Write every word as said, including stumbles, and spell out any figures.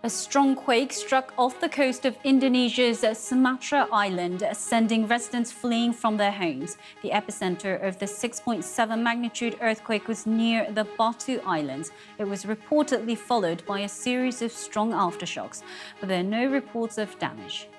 A strong quake struck off the coast of Indonesia's Sumatra island, sending residents fleeing from their homes. The epicenter of the six point seven magnitude earthquake was near the Batu Islands. It was reportedly followed by a series of strong aftershocks, but there are no reports of damage.